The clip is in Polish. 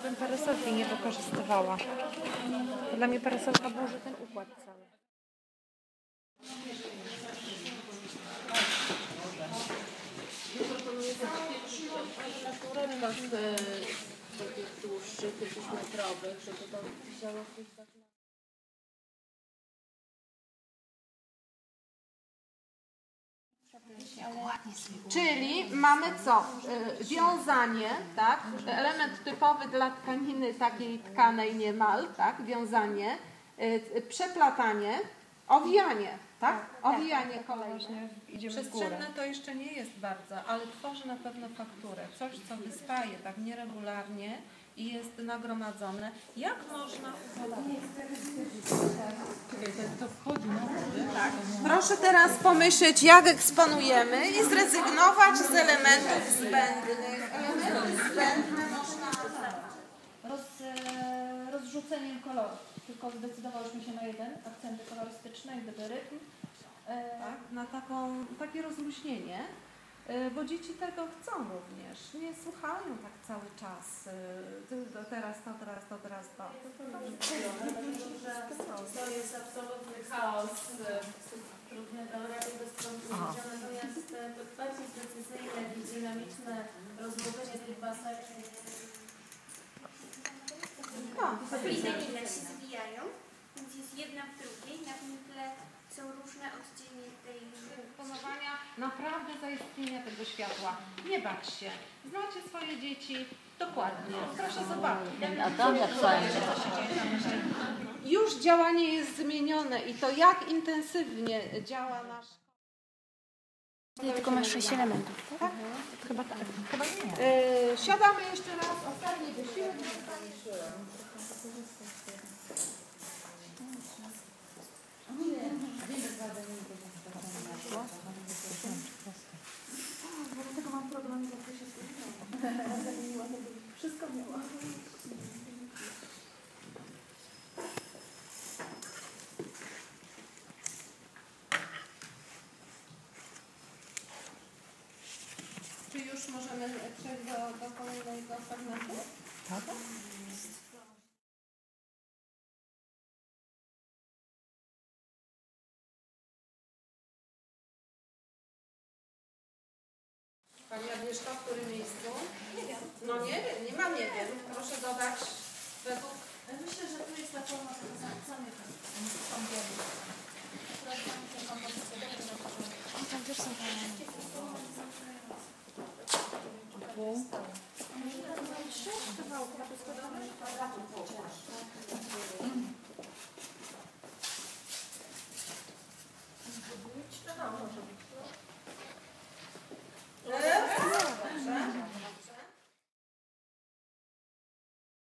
bym parasolki nie wykorzystywała. Dla mnie parasolka burzy ten układ cały. Masz takich dłuższych, jakichś metrowych, że to tam wzięło coś tak na... Czyli mamy co? Wiązanie, tak? Element typowy dla tkaniny takiej tkanej niemal, tak? Wiązanie, przeplatanie, owijanie, tak? Owijanie kolejne. Przestrzenne to jeszcze nie jest bardzo, ale tworzy na pewno fakturę. Coś, co wystaje tak nieregularnie i jest nagromadzone. Jak można Tak. Proszę teraz pomyśleć, jak eksponujemy i zrezygnować z elementów zbędnych. Elementy zbędne można... Rozrzuceniem kolorów. Tylko zdecydowałyśmy się na jeden, akcenty kolorystyczne, jak gdyby rytm. tak, na takie rozluźnienie, bo dzieci tego chcą również. Nie słuchają tak cały czas. Teraz to, teraz to, teraz to. To jest absolutny chaos trudny do rozwiązania, natomiast bardziej precyzyjne i dynamiczne rozłożenie tych basek. Fliżeki jak się zwijają, więc jest jedna w drugiej, na tym tle są różne odcienie tej Eksponowania naprawdę zaistnienia tego światła. Nie bać się. Znacie swoje dzieci dokładnie. Proszę zobaczyć. A tam jak fajnie. Już działanie jest zmienione i to jak intensywnie działa nasz... Tylko masz 6 elementów, tak? Chyba tak. Chyba nie. Siadamy jeszcze raz, ostatni wysiłek. Dlatego mam problem, że się wszystko miała. Czy już możemy przejść do kolejnego fragmentu? Tak. Pani Agnieszka, w którym miejscu? Nie wiem. No nie wiem, nie ma nie wiem. Proszę dodać według... Myślę, że tu jest ta forma tego zamykania. Tam też są fajne. Trzy kawałki, na przykład